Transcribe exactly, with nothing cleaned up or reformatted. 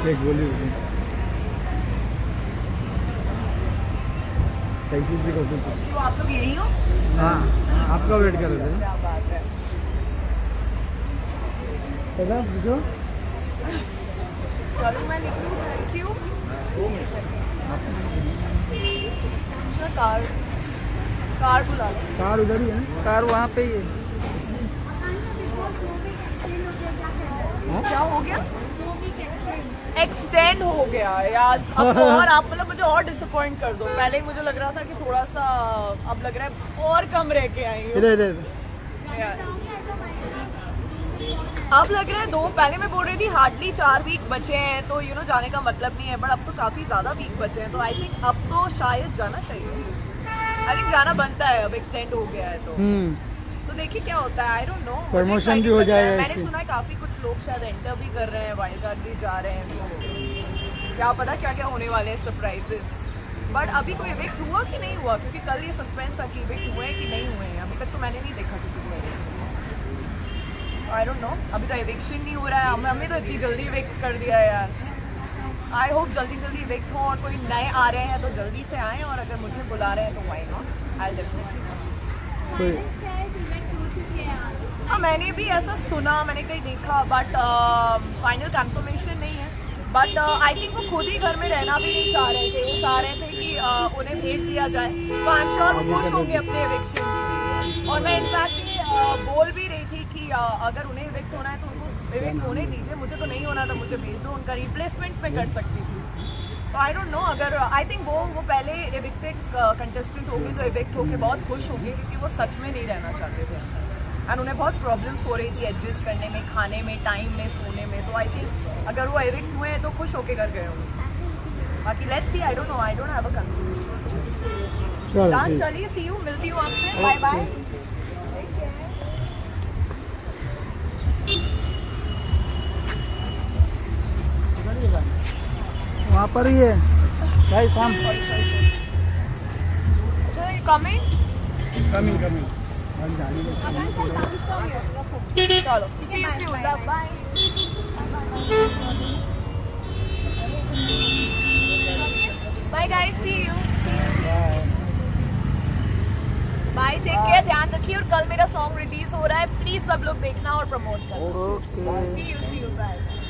एक गोली कैसी भी कर सकते। तो आप लोग यही हो? हाँ, आपका वेट कर रहे थे। क्या बात है। पता पूछो। चलो मैं निकलूँ, थैंक यू। कार कार बुला लो। कार उधर ही है ना? कार वहाँ पे ही है। क्या हो गया? एक्सटेंड हो गया यार अब तो। और आप मतलब मुझे और डिसअपॉइंट कर दो। पहले ही मुझे लग रहा था कि थोड़ा सा, अब लग रहा है और कम रह के आई हूँ। इधर इधर यार अब लग रहा है दो, पहले मैं बोल रही थी हार्डली चार वीक बचे हैं तो यू नो जाने का मतलब नहीं है, बट अब तो काफी ज्यादा वीक बचे हैं तो आई थिंक अब तो शायद जाना चाहिए। आई थिंक जाना बनता है, अब एक्सटेंड हो गया है तो तो देखिए क्या होता है। आई डोंट नो, प्रमोशन भी हो जाएगा। मैंने सुना है काफी कुछ लोग शायद एंटर भी कर रहे हैं, वाइल्ड कार्ड भी जा रहे हैं, so, क्या पता क्या क्या होने वाले हैं सरप्राइजेस। बट अभी कोई इवेक्ट हुआ कि नहीं हुआ, क्योंकि कल ये सस्पेंस था कि इवेक्ट हुए कि नहीं हुए हैं, अभी तक तो मैंने नहीं देखा किसी को। आई डोंट नो, अभी तो इवेक्शन नहीं हो रहा है। हमने तो इतनी जल्दी इवेक्ट कर दिया है यार। आई होप जल्दी जल्दी इवेक्ट हो और कोई नए आ रहे हैं तो जल्दी से आएँ, और अगर मुझे बुला रहे हैं तो व्हाई नॉट, आई डेफिनेटली। हाँ मैंने भी ऐसा सुना, मैंने कहीं देखा, बट फाइनल कंफर्मेशन नहीं है। बट आई थिंक वो खुद ही घर में रहना भी नहीं चाह रहे थे, वो चाह रहे थे कि uh, उन्हें भेज दिया जाए, तो आई एम श्योर वो खुश होंगे अपने इवेक्शन से। और मैं इनफैक्ट uh, बोल भी रही थी कि uh, अगर उन्हें इवेक्ट होना है तो उनको इवेक्ट होने दीजिए, मुझे तो नहीं होना था, मुझे भेज दो, उनका रिप्लेसमेंट मैं कर सकती थी। तो आई डोंट नो, अगर आई थिंक वो वो पहले इवेक्टेड कंटेस्टेंट होंगे जो इवेक्ट होके बहुत खुश होंगे, क्योंकि वो सच में नहीं रहना चाहते थे एंड उन्हें बहुत प्रॉब्लम्स हो रही थी एडजस्ट करने में, खाने में, टाइम में, सोने में। तो आई थिंक अगर वो इवेक्ट हुए हैं तो खुश होके घर गए होंगे। बाकी let's see, I don't know, I don't have a conclusion. चलिए सी यू, मिलती हूँ आपसे, बाय बाय। वहाँ पर ही है भाई काम। कमिंग कमिंग कमिंग चलो, see you, see you, bye. Bye guys, see you, bye, take care, ध्यान रखिए। और कल मेरा सॉन्ग रिलीज हो रहा है, प्लीज सब लोग देखना और प्रमोट करना। Okay, see you, see you, bye.